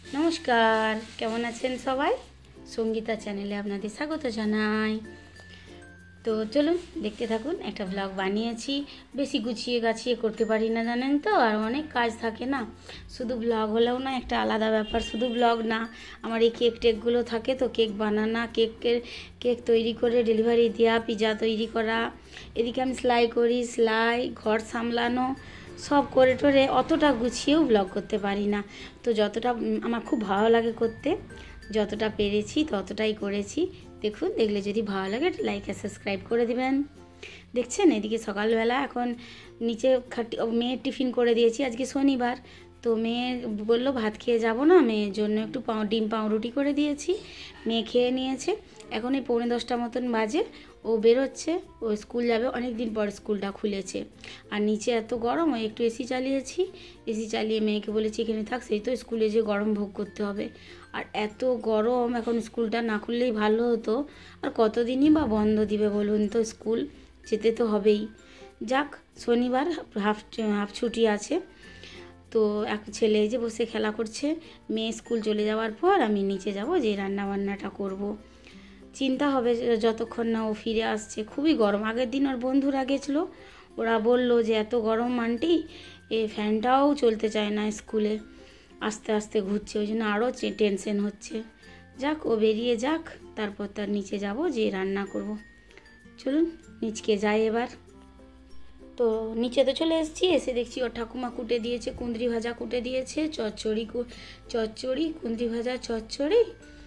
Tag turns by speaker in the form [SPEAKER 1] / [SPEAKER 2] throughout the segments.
[SPEAKER 1] নমস্কার, কেমন আছেন সবাই? সঙ্গীতা চ্যানেলে আপনাদের স্বাগত জানাই। তো চলুন দেখতে থাকুন। একটা ব্লগ বানিয়েছি, বেশি গুছিয়ে গাছিয়ে করতে পারি না জানেন তো, আর অনেক কাজ থাকে না। শুধু ব্লগ হলেও না একটা আলাদা ব্যাপার, শুধু ব্লগ না, আমার এই কেক টেকগুলো থাকে তো, কেক বানানা, কেক তৈরি করে ডেলিভারি দেওয়া, পিৎজা তৈরি করা, এদিকে আমি সেলাই করি, ঘর সামলানো, সব করে টোরে অতটা গুছিয়েও ব্লগ করতে পারি না। তো যতটা আমার খুব ভালো লাগে করতে, যতটা পেরেছি ততটাই করেছি। দেখুন, দেখলে যদি ভালো লাগে লাইক আর সাবস্ক্রাইব করে দিবেন। দেখছেন এদিকে সকালবেলা এখন নিচে মেয়ের টিফিন করে দিয়েছি, আজকে শনিবার। তো মেয়ে বললো ভাত খেয়ে যাব না, মেয়ের জন্য একটু ডিম পাউরুটি করে দিয়েছি, মেয়ে খেয়ে নিয়েছে। এখন এই 9:45 মতন বাজে, ও বেরোচ্ছে, ও স্কুল যাবে, অনেক দিন পর স্কুলটা খুলেছে। আর নিচে এত গরম, ও একটু এসি চালিয়েছি, এসি চালিয়ে মেয়েকে বলেছি এখানে থাক, সেই তো স্কুলে যে গরম ভোগ করতে হবে। আর এত গরম, এখন স্কুলটা না খুললেই ভালো হতো। আর কতদিনই বা বন্ধ দিবে বলুন তো, স্কুল যেতে তো হবেই। যাক, শনিবার হাফ ছুটি আছে। তো এক ছেলে যে বসে খেলা করছে, মেয়ে স্কুল চলে যাওয়ার পর আমি নিচে যাব, যে রান্না বান্নাটা করব। চিন্তা হবে যতক্ষণ না ও ফিরে আসছে। খুবই গরম, আগের দিন ওর বন্ধুরা গেছিলো, ওরা বলল যে এত গরম আন্টি, এই ফ্যানটাও চলতে চায় না, স্কুলে আস্তে আস্তে ঘুরছে, ওই জন্য আরও টেনশন হচ্ছে। যাক, ও বেরিয়ে যাক, তারপর তার নিচে যাব, যে রান্না করব। চলুন নিচকে যাই এবার। তো নিচে তো চলে এসেছি, এসে দেখছি ওর ঠাকুমা কুটে দিয়েছে, কুঁদরি ভাজা কুটে দিয়েছে, চচ্চড়ি কুঁদরি ভাজা চচ্চড়ি।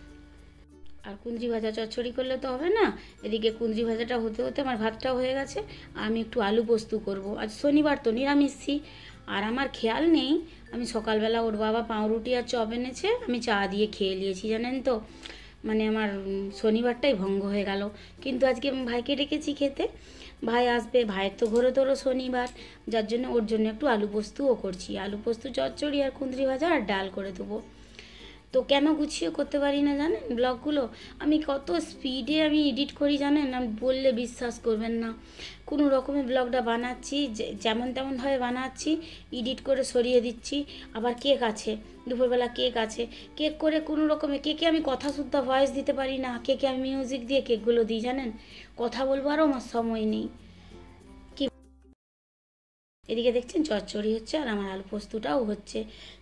[SPEAKER 1] আর কুঁদরি ভাজা চচ্চড়ি করলে তো হবে না, এদিকে কুঁদরি ভাজাটা হতে হতে আমার ভাতটাও হয়ে গেছে। আমি একটু আলু পোস্ত করব, আজ শনিবার তো নিরামিষই। আর আমার খেয়াল নেই, আমি সকালবেলা ওর বাবা পাউরুটি আর চপ এনেছে, আমি চা দিয়ে খেয়ে নিয়েছি জানেন তো। মানে আমার শনিবারটাই ভঙ্গ হয়ে গেল। কিন্তু আজকে আমি ভাইকে ডেকেছি খেতে, ভাই আসবে, ভাইয়ের তো ঘোরো তোরও শনিবার, যার জন্য ওর জন্য একটু আলু পোস্তও করছি, আলু পোস্ত চচ্চড়ি আর কুঁদরি ভাজা আর ডাল করে দেবো। তো কেন গুছিয়ে করতে পারি না জানেন ব্লগগুলো, আমি কত স্পিডে আমি এডিট করি জানেন, আমি বললে বিশ্বাস করবেন না। কোনো রকমের ব্লগটা বানাচ্ছি, যেমন তেমনভাবে বানাচ্ছি, এডিট করে সরিয়ে দিচ্ছি। আবার কেক আছে, দুপুরবেলা কেক আছে, কেক করে কোনো রকমে কেকে আমি কথা শুদ্ধ ভয়েস দিতে পারি না, কেকে আমি মিউজিক দিয়ে কেকগুলো দিই জানেন, কথা বলবারও আমার সময় নেই। কি এদিকে দেখছেন চচ্চড়ি হচ্ছে, আর আমার আলু পোস্তটাও হচ্ছে।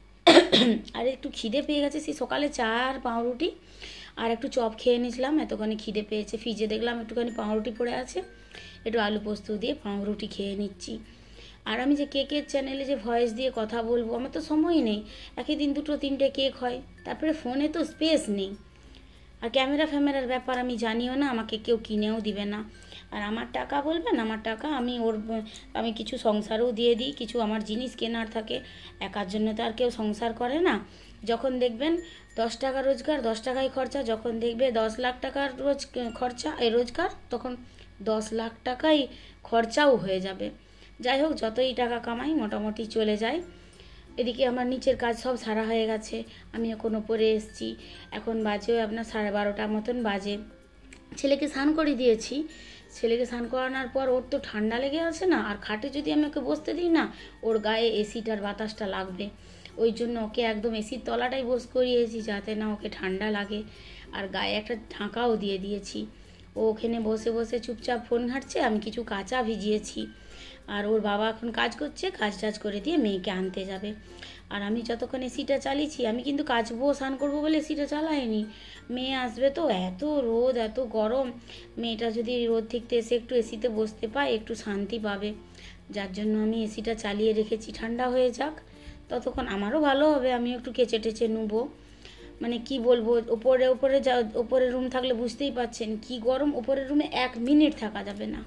[SPEAKER 1] আর একটু খিদে পেয়ে গেছে, সেই সকালে চা আর পাউরুটি আর একটু চপ খেয়ে নিয়েছিলাম, এতখানি খিদে পেয়েছে। ফ্রিজে দেখলাম একটুখানি পাউরুটি পড়ে আছে, একটু আলু পোস্ত দিয়ে পাউরুটি খেয়ে নিচ্ছি। আর আমি যে কেকের চ্যানেলে যে ভয়েস দিয়ে কথা বলবো, আমার তো সময় নেই, একই দিন 2-3টে কেক হয়, তারপরে ফোনে তো স্পেস নেই। আর ক্যামেরার ব্যাপার আমি জানিও না, আমাকে কেউ কিনেও দিবে না। আর আমার টাকা বলবেন, আমার টাকা আমি কিছু সংসারও দিয়ে দিই, কিছু আমার জিনিস কেনার থাকে, একার জন্য তো আর কেউ সংসার করে না। যখন দেখবেন 10 টাকা রোজগার 10 টাকাই খরচা, যখন দেখবে 10 লাখ টাকার রোজগার, তখন 10 লাখ টাকাই খরচাও হয়ে যাবে। যাই হোক, যতই টাকা কামাই মোটামুটি চলে যায়। এদিকে আমার নিচের কাজ সব সারা হয়ে গেছে, আমি এখন ওপরে এসেছি। এখন বাজে আপনার 12:30 মতন বাজে। ছেলেকে স্নান করে দিয়েছি, ছেলেকে স্নান করানোর পর ওর তো ঠান্ডা লেগে আছে না, আর খাটে যদি আমি ওকে বসতে দিই না, ওর গায়ে এসিটার বাতাসটা লাগবে। ওই জন্য ওকে একদম এসির তলাটাই বস করিয়েছি, যাতে না ওকে ঠান্ডা লাগে। আর গায়ে একটা ঢাকাও দিয়ে দিয়েছি। ও ওখানে বসে বসে চুপচাপ ফোন ঘাঁটছে, আমি কিছু কাঁচা ভিজিয়েছি। আর ওর বাবা এখন কাজ করছে, কাজ টাজ করে দিয়ে মেয়েকে আনতে যাবে। আর আমি যতক্ষণ এসিটা চালিয়েছি, আমি কিন্তু কাচবো স্নান করবো বলে এসিটা চালাইনি। মেয়ে আসবে তো, এত রোদ এত গরম, মেয়েটা যদি রোদ থেকে এসে একটু এসিতে বসতে পায়, একটু শান্তি পাবে। যার জন্য আমি এসিটা চালিয়ে রেখেছি, ঠান্ডা হয়ে যাক, ততক্ষণ আমারও ভালো হবে, আমি একটু কেচে টেচে নেবো। মানে কি বলবো, ওপরে রুম থাকলে বুঝতেই পাচ্ছেন কি গরম, ওপরের রুমে 1 মিনিট থাকা যাবে না।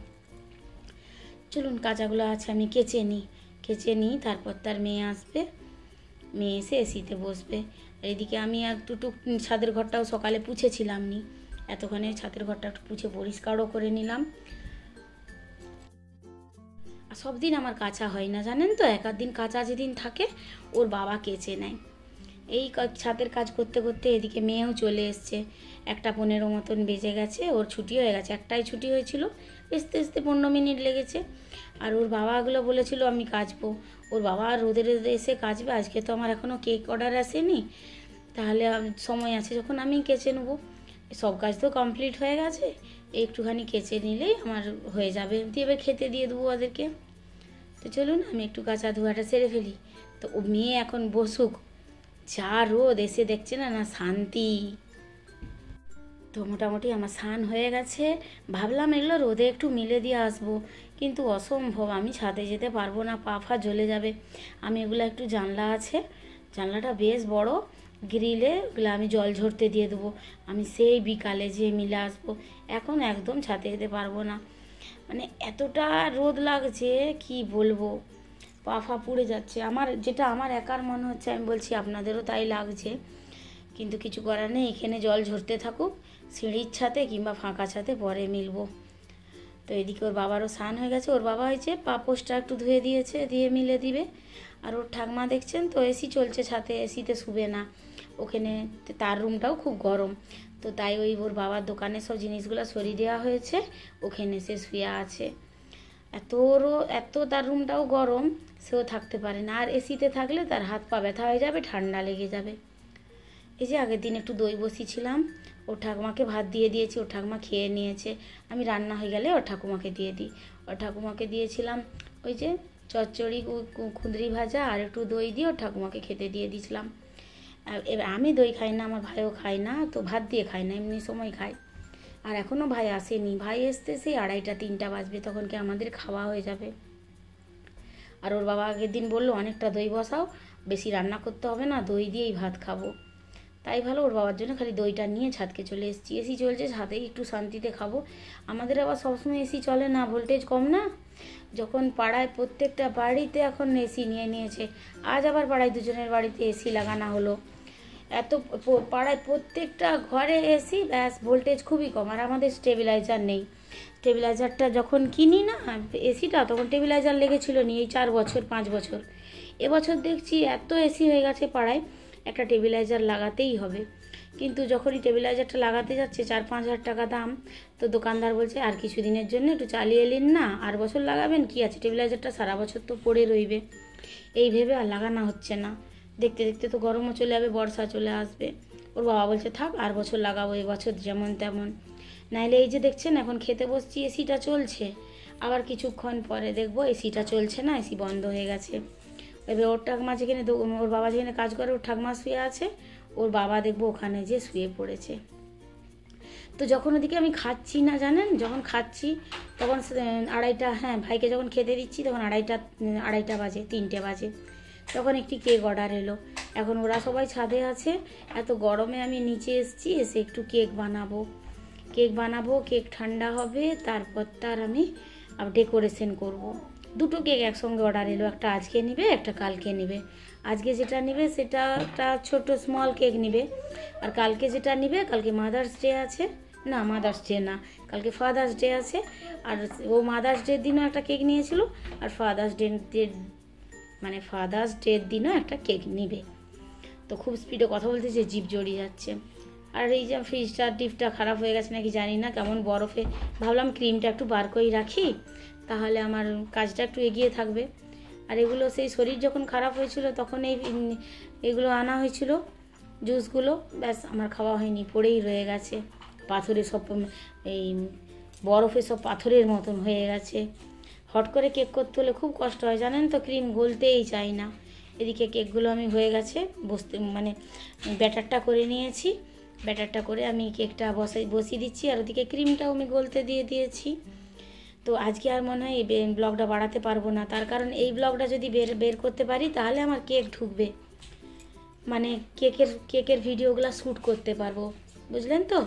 [SPEAKER 1] চলুন কাঁচাগুলো আছে আমি কেচে নিই, তারপর তার মেয়ে আসবে, মেয়ে এসে এসিতে বসবে। আর এদিকে আমি একটু ছাদের ঘরটাও সকালে পুছেছিলাম নি, এতক্ষণে ছাদের ঘরটা একটু পুছে পরিষ্কারও করে নিলাম। আর সব দিন আমার কাঁচা হয় না জানেন তো, এক দিন কাঁচা যেদিন থাকে ওর বাবা কেচে নেয়। এই ছাদের কাজ করতে করতে এদিকে মেয়েও চলে এসছে, 1:15 মতন বেজে গেছে, ওর ছুটি হয়ে গেছে, একটাই ছুটি হয়েছিল, আসতে 15 মিনিট লেগেছে। আর ওর বাবাগুলো বলেছিল আমি কাচবো, ওর বাবা রোদে রোদে এসে কাচবে। আজকে তো আমার এখনও কেক অর্ডার আসেনি, তাহলে সময় আছে যখন আমি কেচে নেবো। সব কাজ তো কমপ্লিট হয়ে গেছে, একটুখানি কেচে নিলেই আমার হয়ে যাবে। দিয়ে এবার খেতে দিয়ে দেবো ওদেরকে। তো চলুন আমি একটু কাঁচা ধোয়াটা সেরে ফেলি। তো ও মেয়ে এখন বসুক, যা রোদ এসে দেখছে না, না শান্তি। তো মোটামুটি আমার স্নান হয়ে গেছে। ভাবলাম এগুলো রোদে একটু মিলে দিয়ে আসবো, কিন্তু অসম্ভব, আমি ছাদে যেতে পারবো না, পা ফা জ্বলে যাবে। আমি এগুলো একটু জানলা আছে, জানলাটা বেশ বড়, গ্রিলে ওগুলো আমি জল ঝরতে দিয়ে দেবো। আমি সেই বিকালে যেয়ে মিলে আসবো, এখন একদম ছাদে যেতে পারবো না। মানে এতটা রোদ লাগছে কি বলবো, পা ফা পুড়ে যাচ্ছে। আমার একার মনে হচ্ছে, আমি বলছি আপনাদেরও তাই লাগছে, কিন্তু কিছু করার নেই। এখানে জল ঝরতে থাকুক, সিঁড়ির ছাদে কিংবা ফাঁকা ছাদে পরে মিলবো। তো এদিকে ওর বাবারও স্নান হয়ে গেছে, ওর বাবা হয়েছে পাপোশটা একটু ধুয়ে দিয়েছে, দিয়ে মিলে দিবে। আর ওর ঠাকমা দেখছেন তো এসি চলছে ছাদে, এসিতে শুবে না ওখানে, তার রুমটাও খুব গরম। তো তাই ওর বাবার দোকানে সব জিনিসগুলো সরিয়ে দেওয়া হয়েছে, ওখানে সে শুয়ে আছে। এত তার রুমটাও গরম, সেও থাকতে পারে না। আর এসিতে থাকলে তার হাত পা ব্যথা হয়ে যাবে, ঠান্ডা লেগে যাবে। এই যে আগের দিন একটু দই বসিয়েছিলাম, ওর ঠাকুমাকে ভাত দিয়ে দিয়েছি, ওর ঠাকুমা খেয়ে নিয়েছে। আমি রান্না হয়ে গেলে ওর ঠাকুমাকে দিয়ে দিই। ওর ঠাকুমাকে দিয়েছিলাম ওই যে চচ্চড়ি, খুঁদরি ভাজা আর একটু দই দিয়ে ওর ঠাকুমাকে খেতে দিয়ে দিয়েছিলাম। এবার আমি দই খাই না, আমার ভাইও খায় না, তো ভাত দিয়ে খাই না, এমনি সময় খাই। আর এখনও ভাই আসেনি, ভাই আসতে সেই 2:30-3টা বাজবে, তখন কি আমাদের খাওয়া হয়ে যাবে। আর ওর বাবা আগের দিন বললো অনেকটা দই বসাও, বেশি রান্না করতে হবে না, দই দিয়েই ভাত খাবো। তাই ভালো, ওর বাবার জন্য খালি দইটা নিয়ে ছাদকে চলে এসেছি। এসি চলছে, ছাদেই একটু শান্তিতে খাবো। আমাদের আবার সবসময় এসি চলে না, ভোল্টেজ কম না। যখন পাড়ায় প্রত্যেকটা বাড়িতে এখন এসি নিয়ে নিয়েছে, আজ আবার পাড়ায় দুজনের বাড়িতে এসি লাগানো হলো। এত পাড়ায় প্রত্যেকটা ঘরে এসি, ব্যাস ভোল্টেজ খুবই কম। আর আমাদের স্টেবিলাইজার নেই। স্টেবিলাইজারটা যখন কিনি না এসিটা, তখন স্টেবিলাইজার লেগেছিল নি, এই 4 বছর 5 বছর। এবছর দেখছি এত এসি হয়ে গেছে পাড়ায়, একটা স্টেবিলাইজার লাগাতেই হবে। কিন্তু যখনই স্টেবিলাইজারটা লাগাতে যাচ্ছে 4-5 হাজার টাকা দাম, তো দোকানদার বলছে আর কিছু দিনের জন্য একটু চালিয়ে নিন না, আর বছর লাগাবেন কি আছে, স্টেবিলাইজারটা সারা বছর তো পড়ে রইবে। এই ভেবে আর লাগানো হচ্ছে না। দেখতে দেখতে তো গরমও চলে যাবে, বর্ষা চলে আসবে। ওর বাবা বলছে থাক, আর বছর লাগাবো, এই বছর যেমন তেমন। নাইলে এই যে দেখছেন এখন খেতে বসছি, এসিটা চলছে, আবার কিছুক্ষণ পরে দেখবো এসিটা চলছে না, এসি বন্ধ হয়ে গেছে। এবার ওর ঠাকমা যেখানে, ওর বাবা যেখানে কাজ করে, ওর ঠাকমা শুয়ে আছে, ওর বাবা দেখবো ওখানে যে শুয়ে পড়েছে। তো যখন ওদিকে আমি খাচ্ছি না, জানেন, যখন খাচ্ছি তখন 2:30, হ্যাঁ ভাইকে যখন খেতে দিচ্ছি তখন 2:30 বাজে, 3টে বাজে, তখন একটি কেক অর্ডার এলো। এখন ওরা সবাই ছাদে আছে, এত গরমে আমি নিচে এসেছি, এসে একটু কেক বানাবো, কেক ঠান্ডা হবে, তারপর তার আমি ডেকোরেশন করব। 2টো কেক একসঙ্গে অর্ডার এলো, একটা আজকে নিবে, একটা কালকে নিবে। আজকে যেটা নিবে সেটা একটা ছোট স্মল কেক নিবে, আর কালকে যেটা নিবে, কালকে মাদার্স ডে আছে, না মাদার্স ডে না, কালকে ফাদার্স ডে আছে। আর ও মাদার্স ডের দিনও একটা কেক নিয়েছিল, আর ফাদার্স ডের দিনও একটা কেক নিবে। তো খুব স্পিডে কথা বলতেছে, জিভ জড়িয়ে যাচ্ছে। আর এই যে ফ্রিজটা ডিপটা খারাপ হয়ে গেছে নাকি জানি না, কেমন বরফে, ভাবলাম ক্রিমটা একটু বার করেই রাখি, তাহলে আমার কাজটা একটু এগিয়ে থাকবে। আর এগুলো সেই শরীর যখন খারাপ হয়েছিল তখন এগুলো আনা হয়েছিল, জুসগুলো, ব্যাস আমার খাওয়া হয়নি, পড়েই রয়ে গেছে। পাথরে সব, এই বরফে সব পাথরের মতন হয়ে গেছে। হট করে কেক করতে হলে খুব কষ্ট হয়, জানেন তো, ক্রিম গলতেই চাই না। এদিকে কেকগুলো আমি হয়ে গেছে ব্যাটারটা করে নিয়েছি, ব্যাটারটা করে আমি কেকটা বসিয়ে দিচ্ছি, আর ওদিকে ক্রিমটাও আমি গলতে দিয়ে দিয়েছি। তো আজকে আর মনে হয় এই ব্লগটা বাড়াতে পারবো না, তার কারণ এই ব্লগটা যদি বের করতে পারি তাহলে আমার কেক ঢুকবে, মানে কেকের ভিডিওগুলো শ্যুট করতে পারবো, বুঝলেন তো।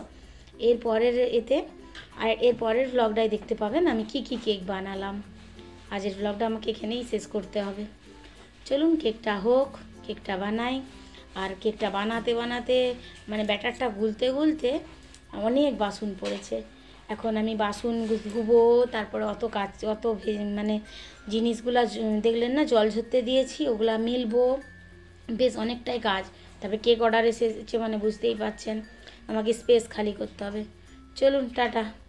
[SPEAKER 1] এর পরের ব্লগটাই দেখতে পাবেন আমি কি কেক বানালাম। আজের ব্লগটা আমাকে এখানেই শেষ করতে হবে। চলুন কেকটা হোক, কেকটা বানাই। আর কেকটা বানাতে মানে ব্যাটারটা গুলতে অনেক বাসন পড়েছে। এখন আমি বাসন ধুবো, তারপরে অত মানে জিনিসগুলা দেখলেন না জল ঝরতে দিয়েছি, ওগুলা মিলবো, বেশ অনেকটাই কাজ। তারপরে কেক অর্ডার এসেছে, মানে বুঝতেই পারছেন আমাকে স্পেস খালি করতে হবে। চলুন টাটা।